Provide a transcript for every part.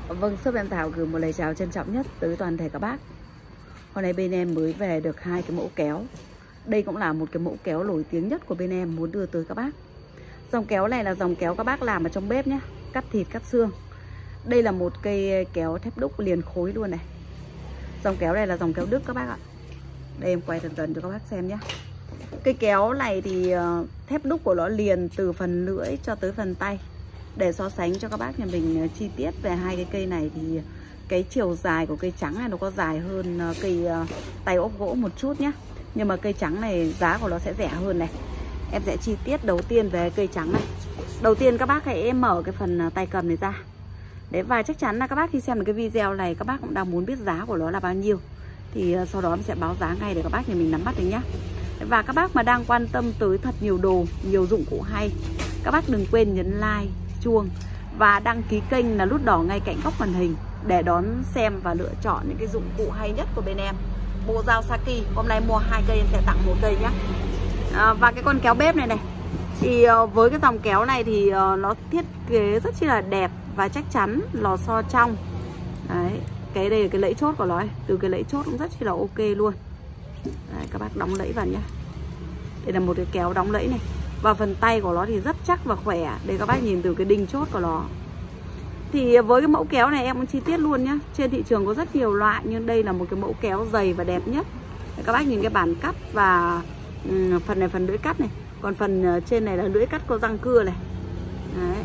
Vâng, shop em Thảo gửi một lời chào trân trọng nhất tới toàn thể các bác. Hôm nay bên em mới về được 2 cái mẫu kéo. Đây cũng là một cái mẫu kéo nổi tiếng nhất của bên em muốn đưa tới các bác. Dòng kéo này là dòng kéo các bác làm ở trong bếp nhé, cắt thịt cắt xương. Đây là một cây kéo thép đúc liền khối luôn này. Dòng kéo này là dòng kéo Đức các bác ạ. Đây em quay gần cho các bác xem nhé. Cây kéo này thì thép đúc của nó liền từ phần lưỡi cho tới phần tay. Để so sánh cho các bác nhà mình chi tiết về hai cái cây này thì cái chiều dài của cây trắng này nó có dài hơn cây tay ốp gỗ một chút nhé. Nhưng mà cây trắng này giá của nó sẽ rẻ hơn này. Em sẽ chi tiết đầu tiên về cây trắng này. Đầu tiên các bác hãy mở cái phần tay cầm này ra. Đấy, và chắc chắn là các bác khi xem được cái video này các bác cũng đang muốn biết giá của nó là bao nhiêu. Thì sau đó em sẽ báo giá ngay để các bác nhà mình nắm bắt được nhé. Và các bác mà đang quan tâm tới thật nhiều đồ, nhiều dụng cụ hay, các bác đừng quên nhấn like, chuông và đăng ký kênh là nút đỏ ngay cạnh góc màn hình để đón xem và lựa chọn những cái dụng cụ hay nhất của bên em. Bộ dao Saki hôm nay mua 2 cây em sẽ tặng 1 cây nhé. Và cái con kéo bếp này này thì với cái dòng kéo này thì nó thiết kế rất chi là đẹp và chắc chắn, lò xo trong. Đấy, cái đây là cái lẫy chốt của nó ấy. Từ cái lẫy chốt cũng rất chi là ok luôn. Đấy, các bác đóng lẫy vào nhé. Đây là một cái kéo đóng lẫy này. Và phần tay của nó thì rất chắc và khỏe. Đây các bác nhìn từ cái đinh chốt của nó. Thì với cái mẫu kéo này em cũng chi tiết luôn nhá. Trên thị trường có rất nhiều loại, nhưng đây là một cái mẫu kéo dày và đẹp nhất. Đấy, các bác nhìn cái bàn cắt và phần này phần lưỡi cắt này. Còn phần trên này là lưỡi cắt có răng cưa này. Đấy.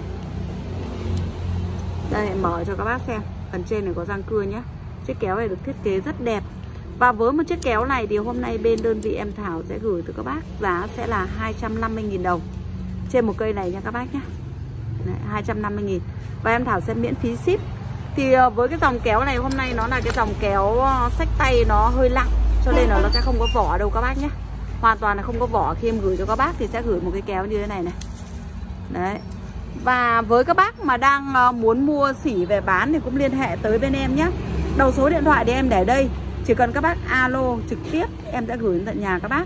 Đây mở cho các bác xem. Phần trên này có răng cưa nhé. Chiếc kéo này được thiết kế rất đẹp. Và với một chiếc kéo này thì hôm nay bên đơn vị em Thảo sẽ gửi tới các bác giá sẽ là 250.000 đồng trên một cây này nha các bác nhé. 250.000. Và em Thảo sẽ miễn phí ship. Thì với cái dòng kéo này hôm nay nó là cái dòng kéo xách tay nó hơi nặng, cho nên là nó sẽ không có vỏ đâu các bác nhé. Hoàn toàn là không có vỏ. Khi em gửi cho các bác thì sẽ gửi một cái kéo như thế này này. Đấy. Và với các bác mà đang muốn mua xỉ về bán thì cũng liên hệ tới bên em nhé. Đầu số điện thoại thì em để đây. Chỉ cần các bác alo trực tiếp em sẽ gửi đến tận nhà các bác.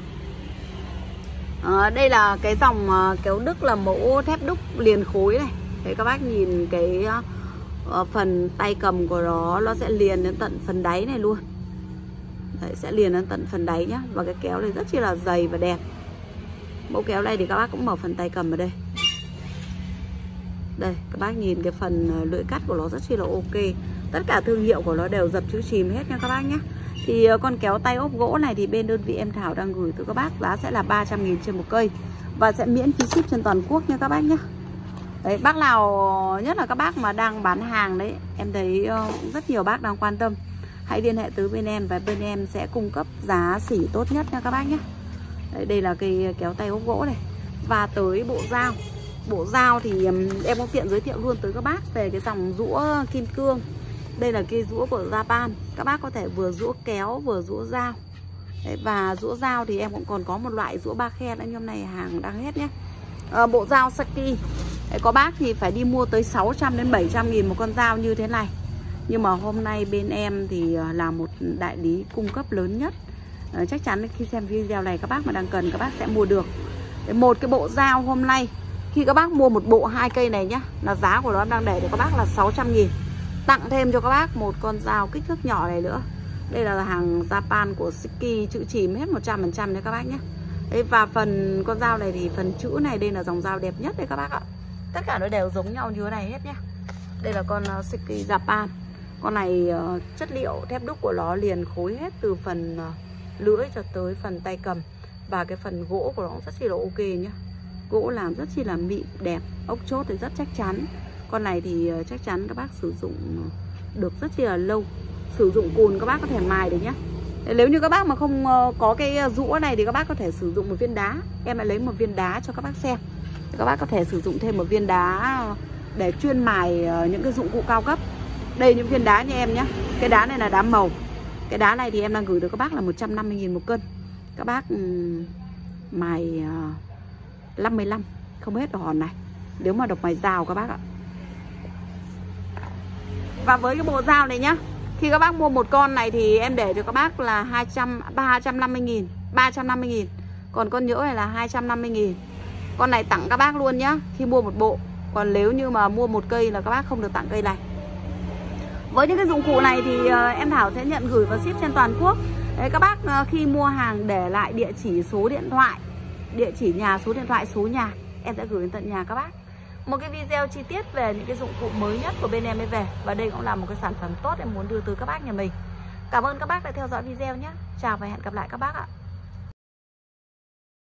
Đây là cái dòng kéo Đức là mẫu thép đúc liền khối này. Đấy, các bác nhìn cái phần tay cầm của nó sẽ liền đến tận phần đáy này luôn. Đấy, sẽ liền đến tận phần đáy nhá. Và cái kéo này rất chi là dày và đẹp. Mẫu kéo này thì các bác cũng mở phần tay cầm ở đây. Đây, các bác nhìn cái phần lưỡi cắt của nó rất chi là ok. Tất cả thương hiệu của nó đều dập chữ chìm hết nha các bác nhé. Thì con kéo tay ốp gỗ này thì bên đơn vị em Thảo đang gửi tới các bác giá sẽ là 300.000 trên một cây. Và sẽ miễn phí ship trên toàn quốc nha các bác nhé. Đấy, bác nào nhất là các bác mà đang bán hàng đấy, em thấy rất nhiều bác đang quan tâm. Hãy liên hệ tới bên em và bên em sẽ cung cấp giá xỉ tốt nhất nha các bác nhé. Đấy, đây là cây kéo tay ốp gỗ này. Và tới bộ dao. Bộ dao thì em có tiện giới thiệu luôn tới các bác về cái dòng rũa kim cương. Đây là cây rũa của Japan. Các bác có thể vừa rũa kéo vừa rũa dao. Đấy, và rũa dao thì em cũng còn có một loại rũa ba khe nữa, nhưng hôm nay hàng đang hết nhé. Bộ dao Saki. Đấy, có bác thì phải đi mua tới 600 đến 700.000 một con dao như thế này. Nhưng mà hôm nay bên em thì là một đại lý cung cấp lớn nhất. Chắc chắn khi xem video này các bác mà đang cần các bác sẽ mua được. Đấy, một cái bộ dao hôm nay khi các bác mua một bộ 2 cây này nhá, là giá của nó em đang để cho các bác là 600.000. Tặng thêm cho các bác một con dao kích thước nhỏ này nữa. Đây là hàng Japan của Siki, chữ chìm hết 100% đấy các bác nhé. Đấy, và phần con dao này thì phần chữ này đây là dòng dao đẹp nhất đấy các bác ạ. Tất cả nó đều giống nhau như thế này hết nhé. Đây là con Siki Japan. Con này chất liệu thép đúc của nó liền khối hết từ phần lưỡi cho tới phần tay cầm. Và cái phần gỗ của nó rất chi là ok nhé. Gỗ làm rất chi là mịn, đẹp. Ốc chốt thì rất chắc chắn. Con này thì chắc chắn các bác sử dụng được rất chi là lâu. Sử dụng cùn các bác có thể mài được nhé. Nếu như các bác mà không có cái rũa này thì các bác có thể sử dụng một viên đá. Em đã lấy một viên đá cho các bác xem. Các bác có thể sử dụng thêm một viên đá để chuyên mài những cái dụng cụ cao cấp. Đây những viên đá như em nhé. Cái đá này là đá màu. Cái đá này thì em đang gửi được các bác là 150.000 một cân. Các bác mài 55 không hết hòn này. Nếu mà độc mài dao các bác ạ. Và với cái bộ dao này nhá, khi các bác mua một con này thì em để cho các bác là 350.000. 350.000. Còn con nhỡ này là 250.000. Con này tặng các bác luôn nhá, khi mua một bộ. Còn nếu như mà mua một cây là các bác không được tặng cây này. Với những cái dụng cụ này thì em Thảo sẽ nhận gửi và ship trên toàn quốc. Đấy, các bác khi mua hàng để lại địa chỉ, số điện thoại, địa chỉ nhà, số điện thoại, số nhà, em sẽ gửi đến tận nhà các bác. Một cái video chi tiết về những cái dụng cụ mới nhất của bên em mới về. Và đây cũng là một cái sản phẩm tốt em muốn đưa tới các bác nhà mình. Cảm ơn các bác đã theo dõi video nhé. Chào và hẹn gặp lại các bác ạ.